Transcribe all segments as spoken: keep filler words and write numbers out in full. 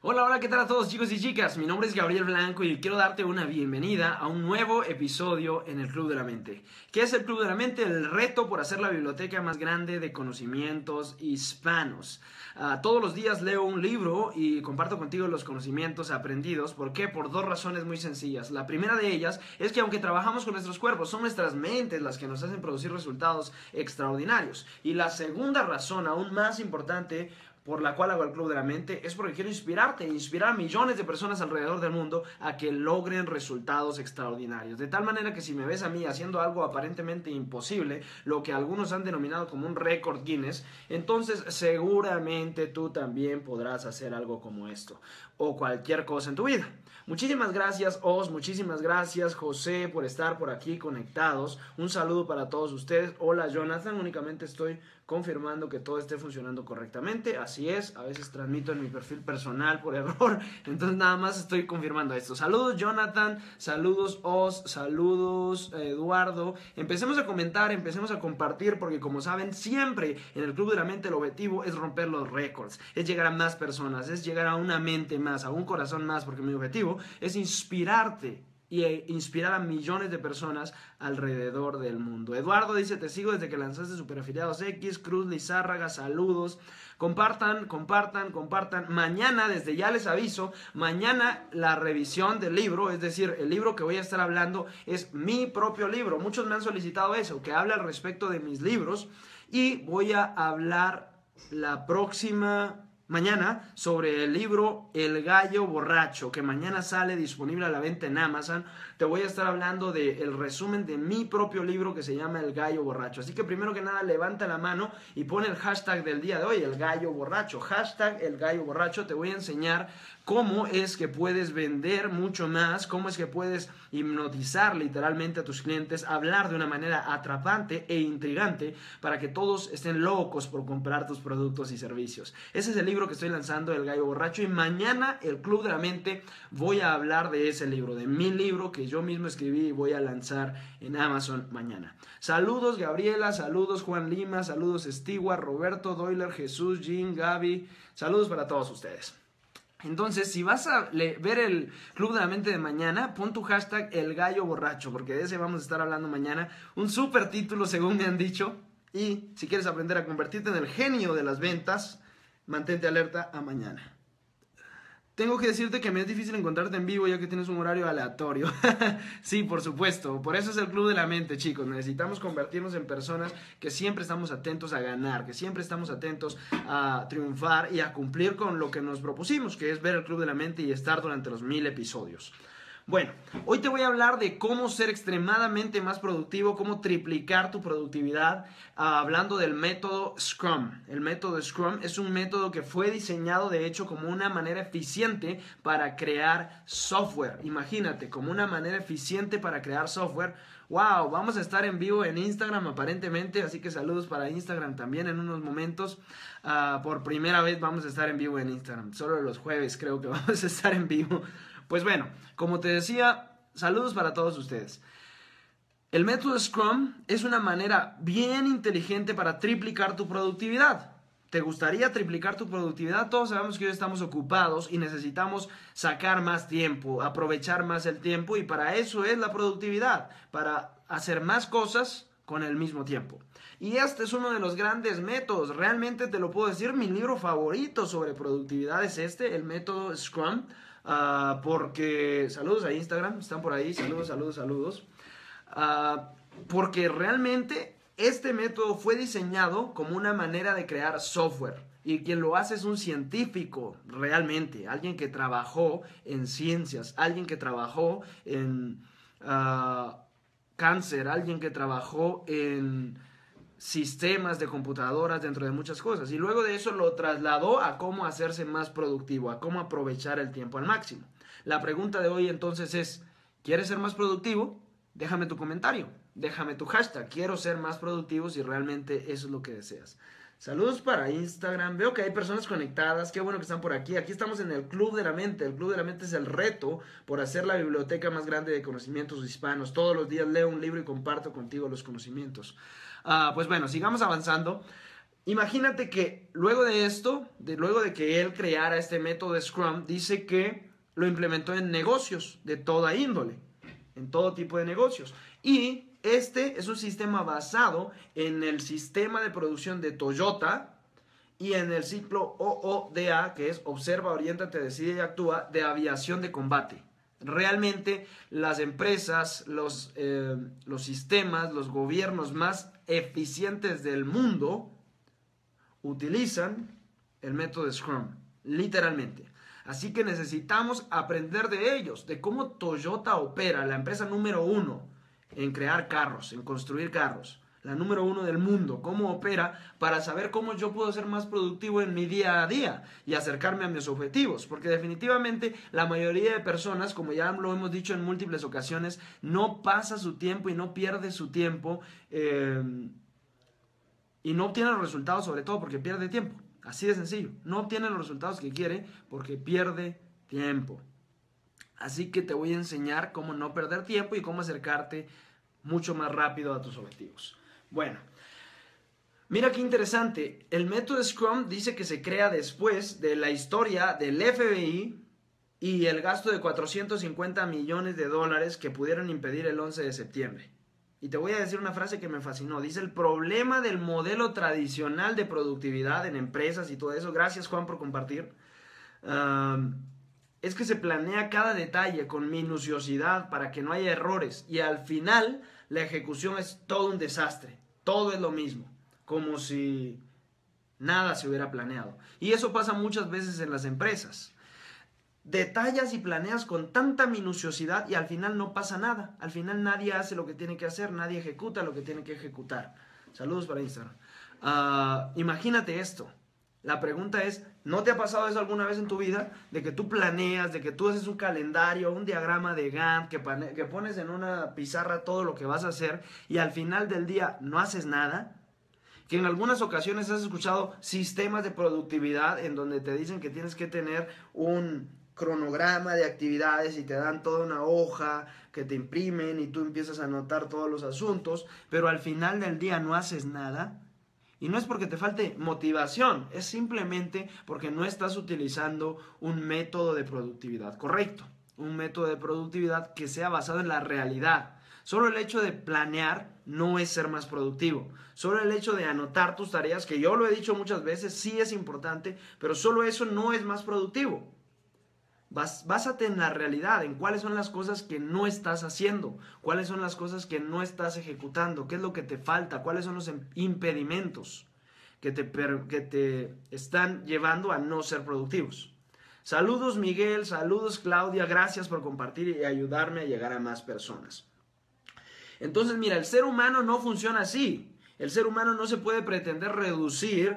Hola, hola, ¿qué tal a todos chicos y chicas? Mi nombre es Gabriel Blanco y quiero darte una bienvenida a un nuevo episodio en el Club de la Mente. ¿Qué es el Club de la Mente? El reto por hacer la biblioteca más grande de conocimientos hispanos. Uh, todos los días leo un libro y comparto contigo los conocimientos aprendidos. ¿Por qué? Por dos razones muy sencillas. La primera de ellas es que aunque trabajamos con nuestros cuerpos, son nuestras mentes las que nos hacen producir resultados extraordinarios. Y la segunda razón, aún más importante, por la cual hago el Club de la Mente, es porque quiero inspirarte, inspirar a millones de personas alrededor del mundo a que logren resultados extraordinarios. De tal manera que si me ves a mí haciendo algo aparentemente imposible, lo que algunos han denominado como un récord Guinness, entonces seguramente tú también podrás hacer algo como esto, o cualquier cosa en tu vida. Muchísimas gracias, Os, muchísimas gracias, José, por estar por aquí conectados. Un saludo para todos ustedes. Hola, Jonathan, únicamente estoy confirmando que todo esté funcionando correctamente. Así es, a veces transmito en mi perfil personal por error, entonces nada más estoy confirmando esto. Saludos, Jonathan, saludos, Os, saludos, Eduardo. Empecemos a comentar, empecemos a compartir, porque como saben, siempre en el Club de la Mente el objetivo es romper los récords, es llegar a más personas, es llegar a una mente más, a un corazón más, porque mi objetivo es inspirarte y inspirar a millones de personas alrededor del mundo. Eduardo dice, te sigo desde que lanzaste Superafiliados X. Cruz Lizárraga, saludos. Compartan, compartan, compartan. Mañana, desde ya les aviso, mañana la revisión del libro, es decir, el libro que voy a estar hablando es mi propio libro. Muchos me han solicitado eso, que hable al respecto de mis libros, y voy a hablar la próxima mañana sobre el libro El Gallo Borracho, que mañana sale disponible a la venta en Amazon. Te voy a estar hablando del resumen de mi propio libro que se llama El Gallo Borracho. Así que primero que nada, levanta la mano y pon el hashtag del día de hoy, El Gallo Borracho. Hashtag El Gallo Borracho. Te voy a enseñar cómo es que puedes vender mucho más, cómo es que puedes hipnotizar literalmente a tus clientes, hablar de una manera atrapante e intrigante para que todos estén locos por comprar tus productos y servicios. Ese es el libro que estoy lanzando, El Gallo Borracho, y mañana el Club de la Mente voy a hablar de ese libro, de mi libro que yo mismo escribí y voy a lanzar en Amazon mañana. Saludos Gabriela, saludos Juan Lima, saludos Stewart, Roberto, Doyler, Jesús, Jean, Gaby, saludos para todos ustedes. Entonces, si vas a ver el Club de la Mente de mañana, pon tu hashtag El Gallo Borracho, porque de ese vamos a estar hablando mañana. Un súper título, según me han dicho. Y si quieres aprender a convertirte en el genio de las ventas, mantente alerta a mañana. Tengo que decirte que me es difícil encontrarte en vivo ya que tienes un horario aleatorio. Sí, por supuesto. Por eso es el Club de la Mente, chicos. Necesitamos convertirnos en personas que siempre estamos atentos a ganar, que siempre estamos atentos a triunfar y a cumplir con lo que nos propusimos, que es ver el Club de la Mente y estar durante los mil episodios. Bueno, hoy te voy a hablar de cómo ser extremadamente más productivo, cómo triplicar tu productividad, uh, hablando del método Scrum. El método Scrum es un método que fue diseñado, de hecho, como una manera eficiente para crear software. Imagínate, como una manera eficiente para crear software. Wow, vamos a estar en vivo en Instagram aparentemente, así que saludos para Instagram también en unos momentos. Uh, por primera vez vamos a estar en vivo en Instagram, solo los jueves creo que vamos a estar en vivo. Pues bueno, como te decía, saludos para todos ustedes. El método Scrum es una manera bien inteligente para triplicar tu productividad. ¿Te gustaría triplicar tu productividad? Todos sabemos que hoy estamos ocupados y necesitamos sacar más tiempo, aprovechar más el tiempo, y para eso es la productividad, para hacer más cosas con el mismo tiempo. Y este es uno de los grandes métodos. Realmente te lo puedo decir, mi libro favorito sobre productividad es este, el método Scrum. Uh, porque, saludos a Instagram, están por ahí, saludos, saludos, saludos. Uh, porque realmente este método fue diseñado como una manera de crear software. Y quien lo hace es un científico, realmente. Alguien que trabajó en ciencias, alguien que trabajó en uh, cáncer, alguien que trabajó en sistemas de computadoras, dentro de muchas cosas, y luego de eso lo trasladó a cómo hacerse más productivo, a cómo aprovechar el tiempo al máximo. La pregunta de hoy entonces es, ¿quieres ser más productivo? Déjame tu comentario, déjame tu hashtag, quiero ser más productivo, si realmente eso es lo que deseas. Saludos para Instagram, veo que hay personas conectadas, qué bueno que están por aquí. Aquí estamos en el Club de la Mente. El Club de la Mente es el reto por hacer la biblioteca más grande de conocimientos hispanos. Todos los días leo un libro y comparto contigo los conocimientos. Uh, pues bueno, sigamos avanzando. imagínate que luego de esto, de, luego de que él creara este método de Scrum, dice que lo implementó en negocios de toda índole, en todo tipo de negocios. Y este es un sistema basado en el sistema de producción de Toyota y en el ciclo O O D A, que es Observa, Oriéntate, Decide y Actúa, de aviación de combate. Realmente las empresas, los, eh, los sistemas, los gobiernos más eficientes del mundo utilizan el método Scrum, literalmente. Así que necesitamos aprender de ellos, de cómo Toyota opera, la empresa número uno en crear carros, en construir carros, la número uno del mundo, cómo opera, para saber cómo yo puedo ser más productivo en mi día a día y acercarme a mis objetivos. Porque definitivamente la mayoría de personas, como ya lo hemos dicho en múltiples ocasiones, no pasa su tiempo y no pierde su tiempo eh, y no obtiene los resultados, sobre todo porque pierde tiempo. Así de sencillo. No obtiene los resultados que quiere porque pierde tiempo. Así que te voy a enseñar cómo no perder tiempo y cómo acercarte mucho más rápido a tus objetivos. Bueno, mira qué interesante. El método Scrum dice que se crea después de la historia del F B I y el gasto de cuatrocientos cincuenta millones de dólares que pudieron impedir el once de septiembre. Y te voy a decir una frase que me fascinó. Dice, el problema del modelo tradicional de productividad en empresas y todo eso, gracias Juan por compartir, uh, es que se planea cada detalle con minuciosidad para que no haya errores. Y al final la ejecución es todo un desastre. Todo es lo mismo. Como si nada se hubiera planeado. Y eso pasa muchas veces en las empresas. Detallas y planeas con tanta minuciosidad y al final no pasa nada. Al final nadie hace lo que tiene que hacer, nadie ejecuta lo que tiene que ejecutar. Saludos para Instagram. Uh, imagínate esto. La pregunta es, ¿no te ha pasado eso alguna vez en tu vida? De que tú planeas, de que tú haces un calendario, un diagrama de Gantt, que, que pones en una pizarra todo lo que vas a hacer y al final del día no haces nada. Que en algunas ocasiones has escuchado sistemas de productividad en donde te dicen que tienes que tener un cronograma de actividades y te dan toda una hoja que te imprimen y tú empiezas a anotar todos los asuntos, pero al final del día no haces nada. Y no es porque te falte motivación, es simplemente porque no estás utilizando un método de productividad correcto, un método de productividad que sea basado en la realidad. Solo el hecho de planear no es ser más productivo. Solo el hecho de anotar tus tareas, que yo lo he dicho muchas veces, sí es importante, pero solo eso no es más productivo. Bás, básate en la realidad, en cuáles son las cosas que no estás haciendo, cuáles son las cosas que no estás ejecutando, qué es lo que te falta, cuáles son los impedimentos que te, que te están llevando a no ser productivos. Saludos Miguel, saludos Claudia, gracias por compartir y ayudarme a llegar a más personas. Entonces mira, el ser humano no funciona así. El ser humano no se puede pretender reducir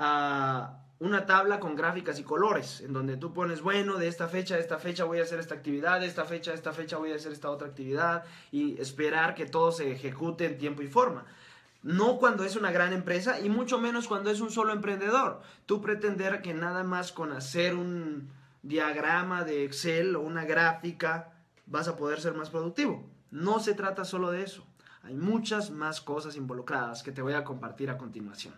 a una tabla con gráficas y colores, en donde tú pones, bueno, de esta fecha a esta fecha voy a hacer esta actividad, de esta fecha a esta fecha voy a hacer esta otra actividad, y esperar que todo se ejecute en tiempo y forma. No cuando es una gran empresa, y mucho menos cuando es un solo emprendedor. Tú pretender que nada más con hacer un diagrama de Excel o una gráfica vas a poder ser más productivo. No se trata solo de eso. Hay muchas más cosas involucradas que te voy a compartir a continuación.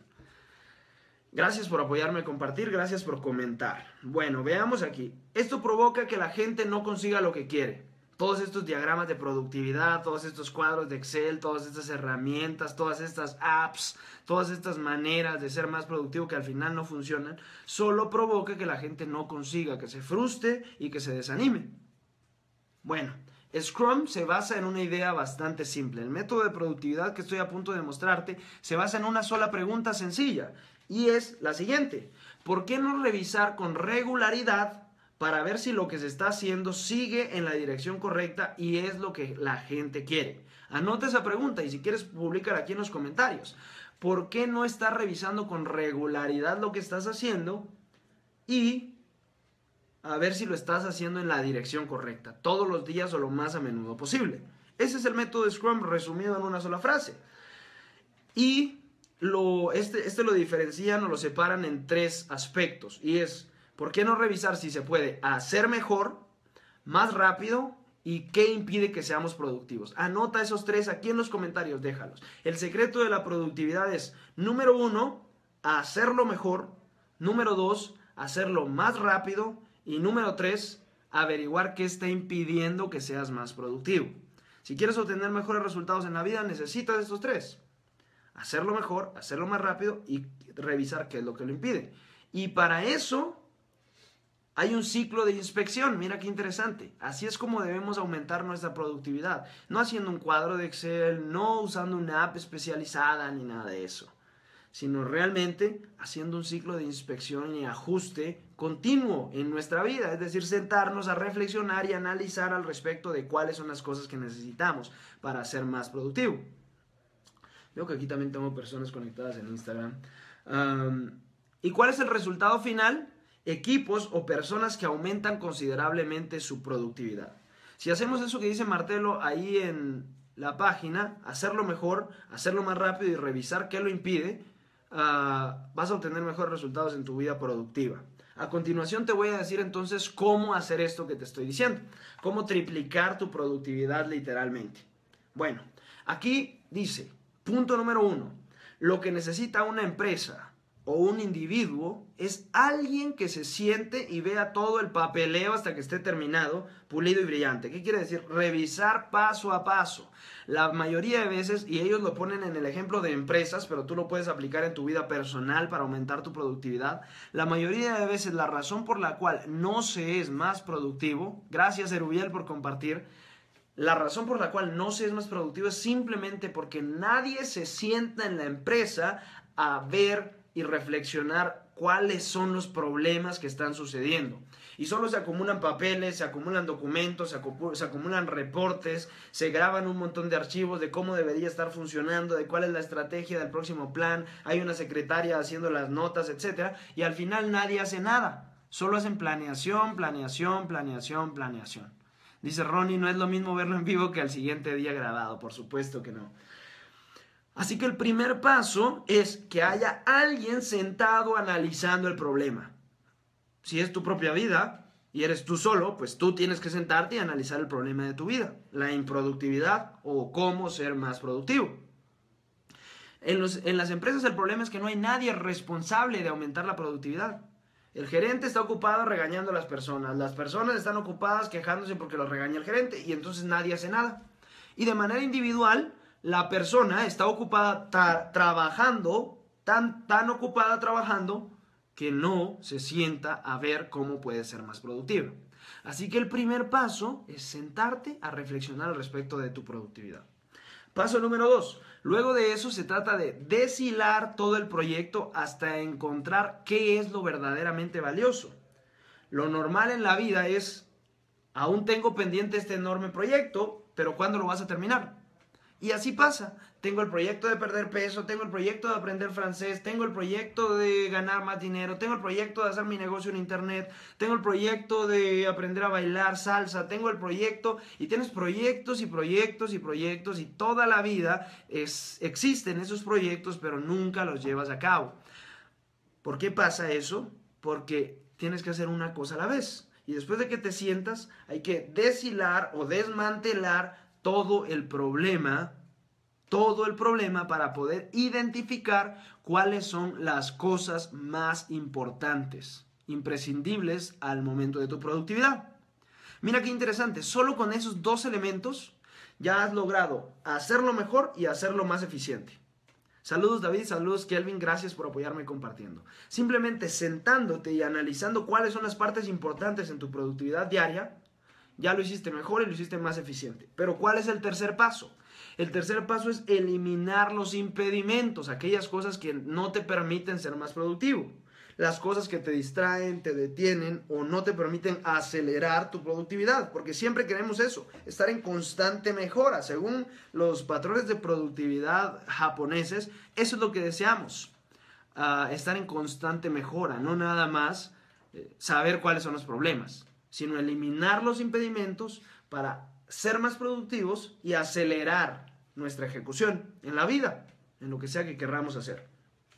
Gracias por apoyarme a compartir, gracias por comentar. Bueno, veamos aquí. Esto provoca que la gente no consiga lo que quiere. Todos estos diagramas de productividad, todos estos cuadros de Excel, todas estas herramientas, todas estas apps, todas estas maneras de ser más productivo que al final no funcionan, solo provoca que la gente no consiga, que se frustre y que se desanime. Bueno, Scrum se basa en una idea bastante simple. El método de productividad que estoy a punto de mostrarte se basa en una sola pregunta sencilla. Y es la siguiente: ¿por qué no revisar con regularidad para ver si lo que se está haciendo sigue en la dirección correcta y es lo que la gente quiere? Anota esa pregunta y si quieres publicar aquí en los comentarios. ¿Por qué no estás revisando con regularidad lo que estás haciendo y a ver si lo estás haciendo en la dirección correcta, todos los días o lo más a menudo posible? Ese es el método de Scrum resumido en una sola frase. Y Lo, este, este lo diferencian o lo separan en tres aspectos. Y es, ¿por qué no revisar si se puede hacer mejor, más rápido y qué impide que seamos productivos? Anota esos tres aquí en los comentarios, déjalos. El secreto de la productividad es, número uno, hacerlo mejor. Número dos, hacerlo más rápido. Y número tres, averiguar qué está impidiendo que seas más productivo. Si quieres obtener mejores resultados en la vida, necesitas estos tres. Hacerlo mejor, hacerlo más rápido y revisar qué es lo que lo impide. Y para eso hay un ciclo de inspección. Mira qué interesante. Así es como debemos aumentar nuestra productividad. No haciendo un cuadro de Excel, no usando una app especializada ni nada de eso, sino realmente haciendo un ciclo de inspección y ajuste continuo en nuestra vida. Es decir, sentarnos a reflexionar y analizar al respecto de cuáles son las cosas que necesitamos para ser más productivo. Veo que aquí también tengo personas conectadas en Instagram. Um, ¿Y cuál es el resultado final? Equipos o personas que aumentan considerablemente su productividad. Si hacemos eso que dice Martelo ahí en la página, hacerlo mejor, hacerlo más rápido y revisar qué lo impide, uh, vas a obtener mejores resultados en tu vida productiva. A continuación te voy a decir entonces cómo hacer esto que te estoy diciendo, cómo triplicar tu productividad literalmente. Bueno, aquí dice, punto número uno, lo que necesita una empresa o un individuo es alguien que se siente y vea todo el papeleo hasta que esté terminado, pulido y brillante. ¿Qué quiere decir? Revisar paso a paso. La mayoría de veces, y ellos lo ponen en el ejemplo de empresas, pero tú lo puedes aplicar en tu vida personal para aumentar tu productividad. La mayoría de veces la razón por la cual no se es más productivo, gracias Erubiel por compartir, la razón por la cual no se es más productivo es simplemente porque nadie se sienta en la empresa a ver y reflexionar cuáles son los problemas que están sucediendo. Y solo se acumulan papeles, se acumulan documentos, se, acu se acumulan reportes, se graban un montón de archivos de cómo debería estar funcionando, de cuál es la estrategia del próximo plan, hay una secretaria haciendo las notas, etcétera, y al final nadie hace nada. Solo hacen planeación, planeación, planeación, planeación. Dice Ronnie, no es lo mismo verlo en vivo que al siguiente día grabado. Por supuesto que no. Así que el primer paso es que haya alguien sentado analizando el problema. Si es tu propia vida y eres tú solo, pues tú tienes que sentarte y analizar el problema de tu vida, la improductividad o cómo ser más productivo. En, los, en las empresas el problema es que no hay nadie responsable de aumentar la productividad. El gerente está ocupado regañando a las personas, las personas están ocupadas quejándose porque los regaña el gerente y entonces nadie hace nada. Y de manera individual, la persona está ocupada tra trabajando, tan, tan ocupada trabajando, que no se sienta a ver cómo puede ser más productiva. Así que el primer paso es sentarte a reflexionar al respecto de tu productividad. Paso número dos. Luego de eso se trata de deshilar todo el proyecto hasta encontrar qué es lo verdaderamente valioso. Lo normal en la vida es, aún tengo pendiente este enorme proyecto, pero ¿cuándo lo vas a terminar? Y así pasa. Tengo el proyecto de perder peso, tengo el proyecto de aprender francés, tengo el proyecto de ganar más dinero, tengo el proyecto de hacer mi negocio en internet, tengo el proyecto de aprender a bailar salsa, tengo el proyecto, y tienes proyectos y proyectos y proyectos y toda la vida es, existen esos proyectos, pero nunca los llevas a cabo. ¿Por qué pasa eso? Porque tienes que hacer una cosa a la vez. Y después de que te sientas, hay que deshilar o desmantelar todo el problema, todo el problema para poder identificar cuáles son las cosas más importantes, imprescindibles al momento de tu productividad. Mira qué interesante, solo con esos dos elementos ya has logrado hacerlo mejor y hacerlo más eficiente. Saludos David, saludos Kelvin, gracias por apoyarme compartiendo. Simplemente sentándote y analizando cuáles son las partes importantes en tu productividad diaria, ya lo hiciste mejor y lo hiciste más eficiente. Pero ¿cuál es el tercer paso? El tercer paso es eliminar los impedimentos, aquellas cosas que no te permiten ser más productivo. Las cosas que te distraen, te detienen o no te permiten acelerar tu productividad. Porque siempre queremos eso, estar en constante mejora. Según los patrones de productividad japoneses, eso es lo que deseamos. Uh, estar en constante mejora, no nada más eh, saber cuáles son los problemas, sino eliminar los impedimentos para ser más productivos y acelerar nuestra ejecución en la vida, en lo que sea que querramos hacer.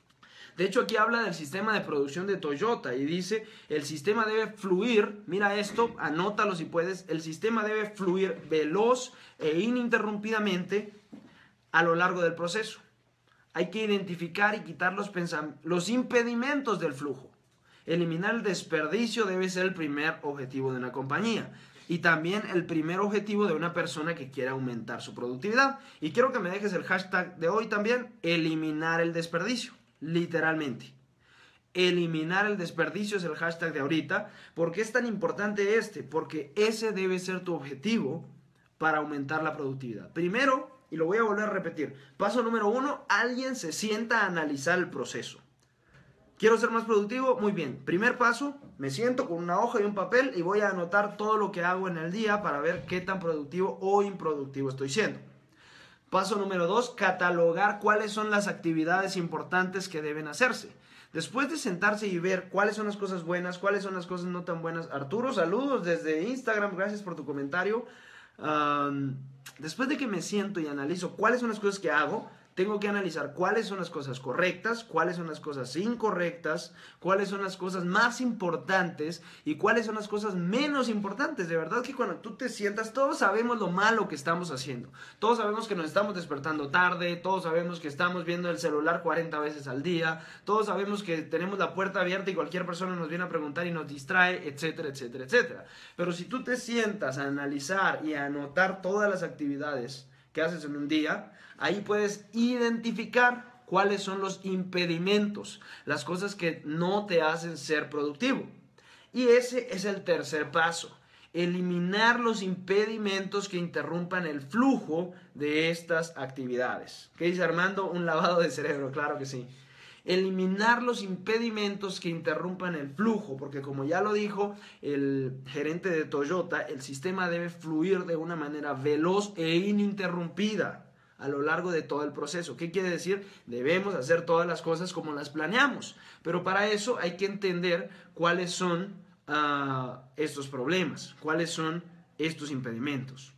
De hecho, aquí habla del sistema de producción de Toyota y dice, el sistema debe fluir, mira esto, anótalo si puedes, el sistema debe fluir veloz e ininterrumpidamente a lo largo del proceso. hay que identificar y quitar los, los impedimentos del flujo. Eliminar el desperdicio debe ser el primer objetivo de una compañía y también el primer objetivo de una persona que quiera aumentar su productividad. Y quiero que me dejes el hashtag de hoy también, eliminar el desperdicio, literalmente. Eliminar el desperdicio es el hashtag de ahorita. ¿Por qué es tan importante este? Porque ese debe ser tu objetivo para aumentar la productividad. Primero, y lo voy a volver a repetir, paso número uno, alguien se sienta a analizar el proceso. ¿Quiero ser más productivo? Muy bien. Primer paso, me siento con una hoja y un papel y voy a anotar todo lo que hago en el día para ver qué tan productivo o improductivo estoy siendo. Paso número dos, catalogar cuáles son las actividades importantes que deben hacerse. Después de sentarse y ver cuáles son las cosas buenas, cuáles son las cosas no tan buenas. Arturo, saludos desde Instagram, gracias por tu comentario. Um, después de que me siento y analizo cuáles son las cosas que hago, tengo que analizar cuáles son las cosas correctas, cuáles son las cosas incorrectas, cuáles son las cosas más importantes y cuáles son las cosas menos importantes. De verdad que cuando tú te sientas, todos sabemos lo malo que estamos haciendo. Todos sabemos que nos estamos despertando tarde, todos sabemos que estamos viendo el celular cuarenta veces al día, todos sabemos que tenemos la puerta abierta y cualquier persona nos viene a preguntar y nos distrae, etcétera, etcétera, etcétera. Pero si tú te sientas a analizar y a anotar todas las actividades que haces en un día, ahí puedes identificar cuáles son los impedimentos, las cosas que no te hacen ser productivo. Y ese es el tercer paso, eliminar los impedimentos que interrumpan el flujo de estas actividades. ¿Qué dice Armando? Un lavado de cerebro, claro que sí. Eliminar los impedimentos que interrumpan el flujo, porque como ya lo dijo el gerente de Toyota, el sistema debe fluir de una manera veloz e ininterrumpida a lo largo de todo el proceso. ¿Qué quiere decir? Debemos hacer todas las cosas como las planeamos, pero para eso hay que entender cuáles son uh, estos problemas, cuáles son estos impedimentos.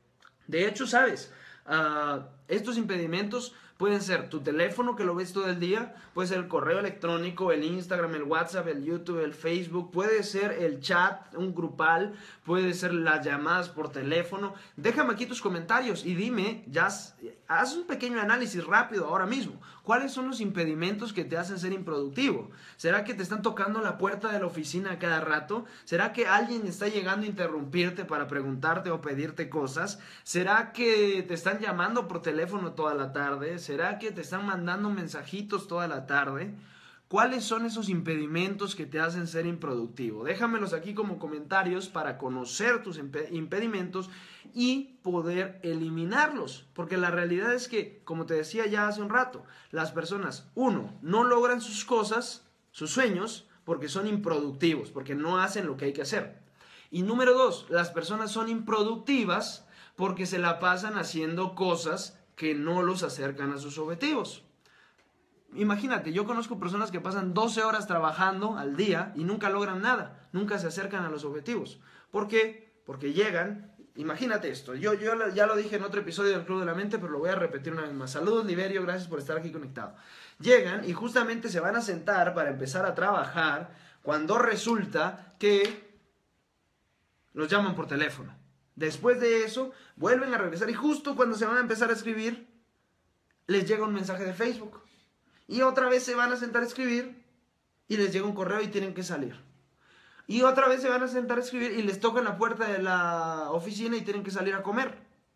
De hecho, ¿sabes? Uh, estos impedimentos pueden ser tu teléfono que lo ves todo el día, puede ser el correo electrónico, el Instagram, el WhatsApp, el YouTube, el Facebook, puede ser el chat, un grupal, puede ser las llamadas por teléfono. Déjame aquí tus comentarios y dime, ya haz un pequeño análisis rápido ahora mismo. ¿Cuáles son los impedimentos que te hacen ser improductivo? ¿Será que te están tocando la puerta de la oficina cada rato? ¿Será que alguien está llegando a interrumpirte para preguntarte o pedirte cosas? ¿Será que te están llamando por teléfono toda la tarde? ¿Será que te están mandando mensajitos toda la tarde? ¿Cuáles son esos impedimentos que te hacen ser improductivo? Déjamelos aquí como comentarios para conocer tus impedimentos y poder eliminarlos. Porque la realidad es que, como te decía ya hace un rato, las personas, uno, no logran sus cosas, sus sueños, porque son improductivos, porque no hacen lo que hay que hacer. Y número dos, las personas son improductivas porque se la pasan haciendo cosas que no los acercan a sus objetivos. Imagínate, yo conozco personas que pasan doce horas trabajando al día y nunca logran nada, nunca se acercan a los objetivos. ¿Por qué? Porque llegan, imagínate esto, yo, yo ya lo dije en otro episodio del Club de la Mente, pero lo voy a repetir una vez más. Saludos, Liberio, gracias por estar aquí conectado. Llegan y justamente se van a sentar para empezar a trabajar cuando resulta que los llaman por teléfono. Después de eso, vuelven a regresar y justo cuando se van a empezar a escribir, les llega un mensaje de Facebook. Y otra vez se van a sentar a escribir y les llega un correo y tienen que salir. Y otra vez se van a sentar a escribir y les tocan la puerta de la oficina y tienen que salir a comer.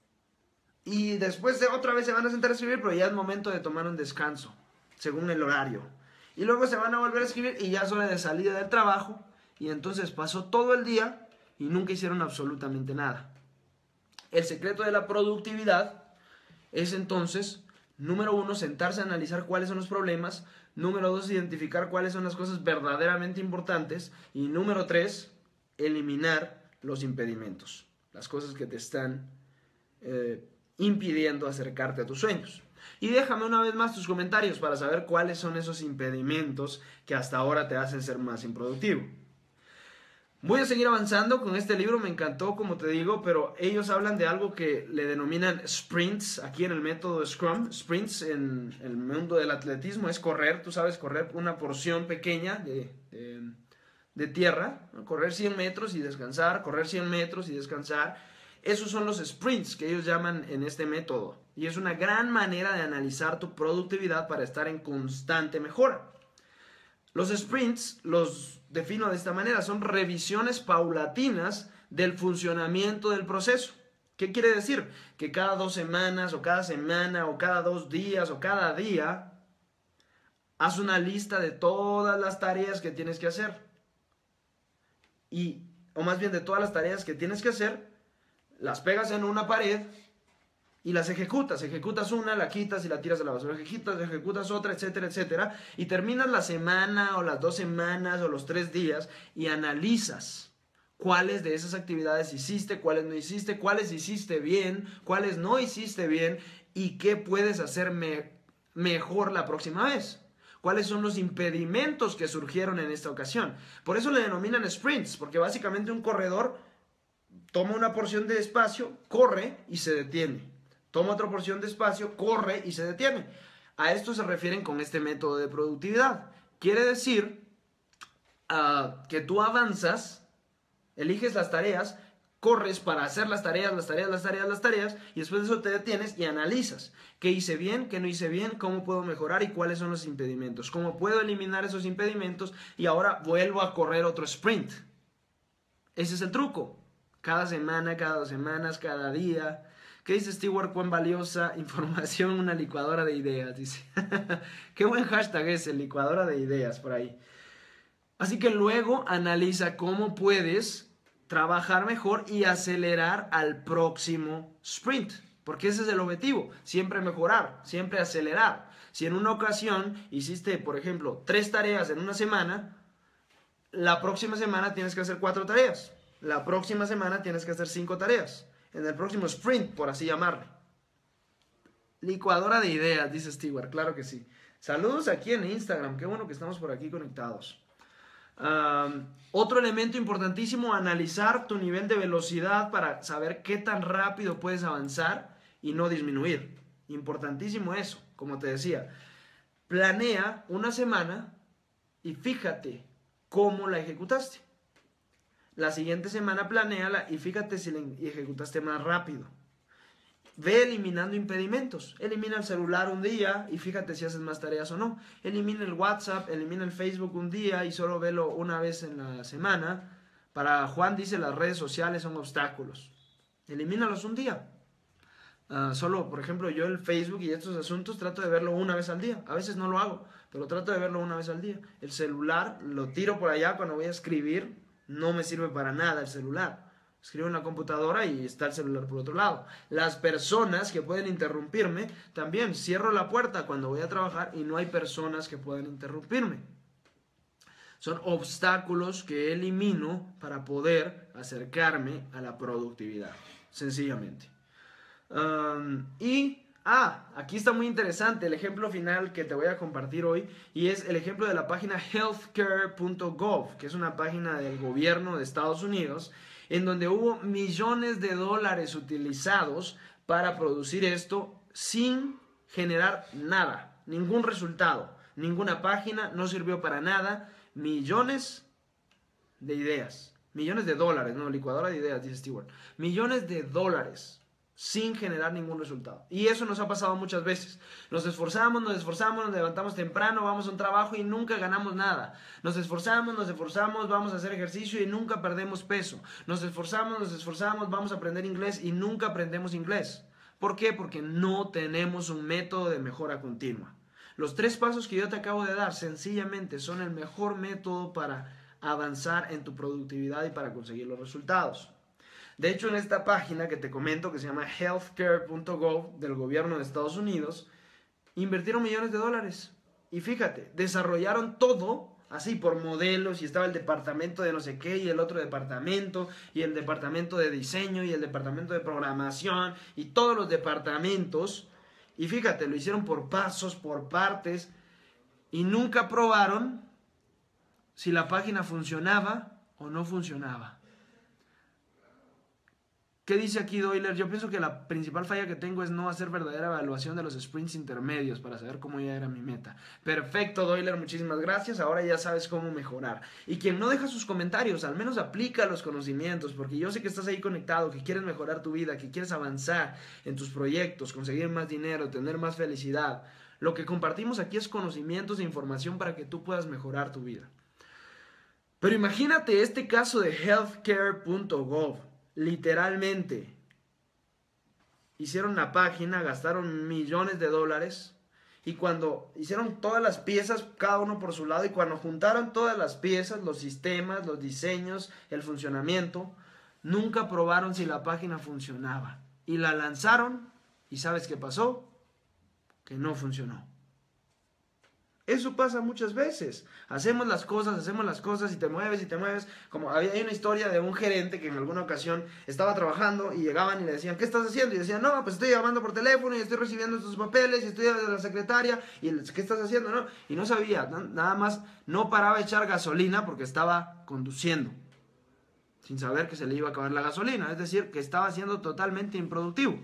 Y después de otra vez se van a sentar a escribir, pero ya es momento de tomar un descanso, según el horario. Y luego se van a volver a escribir y ya es hora de salida del trabajo. Y entonces pasó todo el día y nunca hicieron absolutamente nada. El secreto de la productividad es entonces, número uno, sentarse a analizar cuáles son los problemas. Número dos, identificar cuáles son las cosas verdaderamente importantes. Y número tres, eliminar los impedimentos, las cosas que te están eh, impidiendo acercarte a tus sueños. Y déjame una vez más tus comentarios para saber cuáles son esos impedimentos que hasta ahora te hacen ser más improductivo. Voy a seguir avanzando con este libro, me encantó, como te digo, pero ellos hablan de algo que le denominan sprints, aquí en el método Scrum. Sprints en el mundo del atletismo es correr, tú sabes, correr una porción pequeña de, de, de tierra, ¿no? Correr cien metros y descansar, correr cien metros y descansar. Esos son los sprints que ellos llaman en este método. Y es una gran manera de analizar tu productividad para estar en constante mejora. Los sprints los defino de esta manera. Son revisiones paulatinas del funcionamiento del proceso. ¿Qué quiere decir? Que cada dos semanas o cada semana o cada dos días o cada día haz una lista de todas las tareas que tienes que hacer. Y, o más bien de todas las tareas que tienes que hacer, las pegas en una pared y las ejecutas. Ejecutas una, la quitas y la tiras a la basura. Ejecutas, ejecutas otra, etcétera, etcétera. Y terminas la semana o las dos semanas o los tres días y analizas cuáles de esas actividades hiciste, cuáles no hiciste, cuáles hiciste bien, cuáles no hiciste bien y qué puedes hacer me- mejor la próxima vez. ¿Cuáles son los impedimentos que surgieron en esta ocasión? Por eso le denominan sprints, porque básicamente un corredor toma una porción de espacio, corre y se detiene. Toma otra porción de espacio, corre y se detiene. A esto se refieren con este método de productividad. Quiere decir uh, que tú avanzas, eliges las tareas, corres para hacer las tareas, las tareas, las tareas, las tareas, y después de eso te detienes y analizas qué hice bien, qué no hice bien, cómo puedo mejorar y cuáles son los impedimentos, cómo puedo eliminar esos impedimentos y ahora vuelvo a correr otro sprint. Ese es el truco. Cada semana, cada dos semanas, cada día. ¿Qué dice Stewart? Cuán valiosa información, una licuadora de ideas, dice. Qué buen hashtag ese, licuadora de ideas, por ahí. Así que luego analiza cómo puedes trabajar mejor y acelerar al próximo sprint. Porque ese es el objetivo, siempre mejorar, siempre acelerar. Si en una ocasión hiciste, por ejemplo, tres tareas en una semana, la próxima semana tienes que hacer cuatro tareas. La próxima semana tienes que hacer cinco tareas. En el próximo sprint, por así llamarle. Licuadora de ideas, dice Stewart, claro que sí. Saludos aquí en Instagram, qué bueno que estamos por aquí conectados. Um, otro elemento importantísimo, analizar tu nivel de velocidad para saber qué tan rápido puedes avanzar y no disminuir. Importantísimo eso, como te decía. Planea una semana y fíjate cómo la ejecutaste. La siguiente semana planéala y fíjate si la ejecutaste más rápido. Ve eliminando impedimentos. Elimina el celular un día y fíjate si haces más tareas o no. Elimina el WhatsApp, elimina el Facebook un día y solo velo una vez en la semana. Para Juan dice, las redes sociales son obstáculos. Elimínalos un día. Uh, solo, por ejemplo, yo el Facebook y estos asuntos trato de verlo una vez al día. A veces no lo hago, pero trato de verlo una vez al día. El celular lo tiro por allá cuando voy a escribir. No me sirve para nada el celular. Escribo en la computadora y está el celular por otro lado. Las personas que pueden interrumpirme, también cierro la puerta cuando voy a trabajar y no hay personas que puedan interrumpirme. Son obstáculos que elimino para poder acercarme a la productividad, sencillamente. Um, y, ah, aquí está muy interesante el ejemplo final que te voy a compartir hoy, y es el ejemplo de la página healthcare punto gov, que es una página del gobierno de Estados Unidos, en donde hubo millones de dólares utilizados para producir esto sin generar nada, ningún resultado, ninguna página, no sirvió para nada, millones de ideas, millones de dólares, no, licuadora de ideas, dice Stewart, millones de dólares sin generar ningún resultado. Y eso nos ha pasado muchas veces. Nos esforzamos, nos esforzamos, nos levantamos temprano, vamos a un trabajo y nunca ganamos nada. Nos esforzamos, nos esforzamos, vamos a hacer ejercicio y nunca perdemos peso. Nos esforzamos, nos esforzamos, vamos a aprender inglés y nunca aprendemos inglés. ¿Por qué? Porque no tenemos un método de mejora continua. Los tres pasos que yo te acabo de dar sencillamente son el mejor método para avanzar en tu productividad y para conseguir los resultados. De hecho, en esta página que te comento, que se llama healthcare punto gov del gobierno de Estados Unidos, invirtieron millones de dólares. Y fíjate, desarrollaron todo así por modelos, y estaba el departamento de no sé qué, y el otro departamento, y el departamento de diseño, y el departamento de programación, y todos los departamentos. Y fíjate, lo hicieron por pasos, por partes, y nunca probaron si la página funcionaba o no funcionaba. ¿Qué dice aquí Doyler? Yo pienso que la principal falla que tengo es no hacer verdadera evaluación de los sprints intermedios para saber cómo ya era mi meta. Perfecto, Doyler, muchísimas gracias. Ahora ya sabes cómo mejorar. Y quien no deja sus comentarios, al menos aplica los conocimientos, porque yo sé que estás ahí conectado, que quieres mejorar tu vida, que quieres avanzar en tus proyectos, conseguir más dinero, tener más felicidad. Lo que compartimos aquí es conocimientos e información para que tú puedas mejorar tu vida. Pero imagínate este caso de healthcare punto gov. Literalmente hicieron una página, gastaron millones de dólares y cuando hicieron todas las piezas, cada uno por su lado, y cuando juntaron todas las piezas, los sistemas, los diseños, el funcionamiento, nunca probaron si la página funcionaba y la lanzaron y ¿sabes qué pasó? Que no funcionó. Eso pasa muchas veces. Hacemos las cosas, hacemos las cosas y te mueves y te mueves. Como había hay una historia de un gerente que en alguna ocasión estaba trabajando y llegaban y le decían, ¿qué estás haciendo? Y decían, no, pues estoy llamando por teléfono y estoy recibiendo estos papeles y estoy de la secretaria. Y ¿qué estás haciendo? No, y no sabía, nada más no paraba de echar gasolina porque estaba conduciendo, sin saber que se le iba a acabar la gasolina. Es decir, que estaba siendo totalmente improductivo.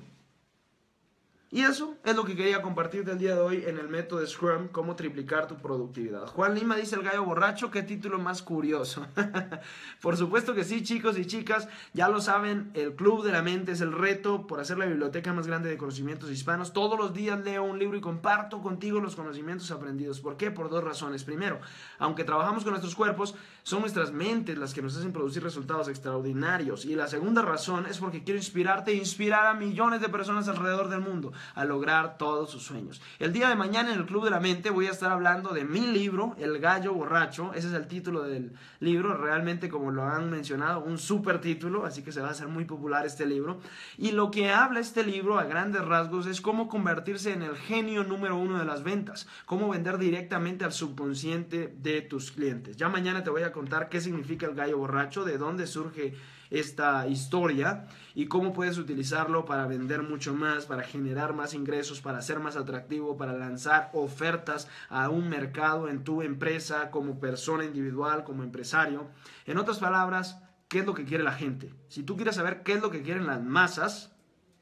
Y eso es lo que quería compartir del día de hoy en el método Scrum, cómo triplicar tu productividad. Juan Lima dice el gallo borracho, qué título más curioso. Por supuesto que sí, chicos y chicas, ya lo saben, el Club de la Mente es el reto por hacer la biblioteca más grande de conocimientos hispanos. Todos los días leo un libro y comparto contigo los conocimientos aprendidos. ¿Por qué? Por dos razones. Primero, aunque trabajamos con nuestros cuerpos, son nuestras mentes las que nos hacen producir resultados extraordinarios. Y la segunda razón es porque quiero inspirarte e inspirar a millones de personas alrededor del mundo a lograr todos sus sueños. El día de mañana en el Club de la Mente voy a estar hablando de mi libro, El Gallo Borracho. Ese es el título del libro, realmente, como lo han mencionado, un súper título, así que se va a hacer muy popular este libro. Y lo que habla este libro a grandes rasgos es cómo convertirse en el genio número uno de las ventas, cómo vender directamente al subconsciente de tus clientes. Ya mañana te voy a contar qué significa el gallo borracho, de dónde surge esta historia y cómo puedes utilizarlo para vender mucho más, para generar más ingresos, para ser más atractivo, para lanzar ofertas a un mercado en tu empresa como persona individual, como empresario. En otras palabras, ¿qué es lo que quiere la gente? Si tú quieres saber qué es lo que quieren las masas,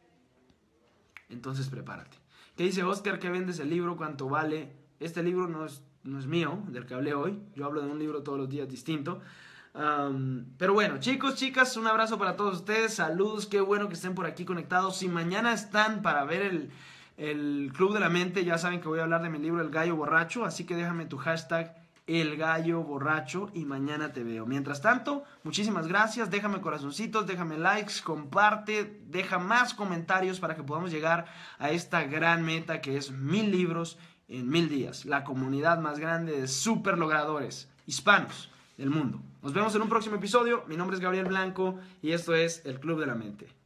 entonces prepárate. ¿Qué dice Oscar? ¿Qué vendes el libro? ¿Cuánto vale? Este libro no es, no es mío, del que hablé hoy. Yo hablo de un libro todos los días distinto. Um, pero bueno, chicos, chicas, un abrazo para todos ustedes, saludos, qué bueno que estén por aquí conectados. Si mañana están para ver el, el Club de la Mente, ya saben que voy a hablar de mi libro El Gallo Borracho, así que déjame tu hashtag El Gallo Borracho y mañana te veo. Mientras tanto, muchísimas gracias, déjame corazoncitos, déjame likes, comparte, deja más comentarios para que podamos llegar a esta gran meta que es mil libros en mil días, la comunidad más grande de super logradores hispanos del mundo. Nos vemos en un próximo episodio. Mi nombre es Gabriel Blanco y esto es El Club de la Mente.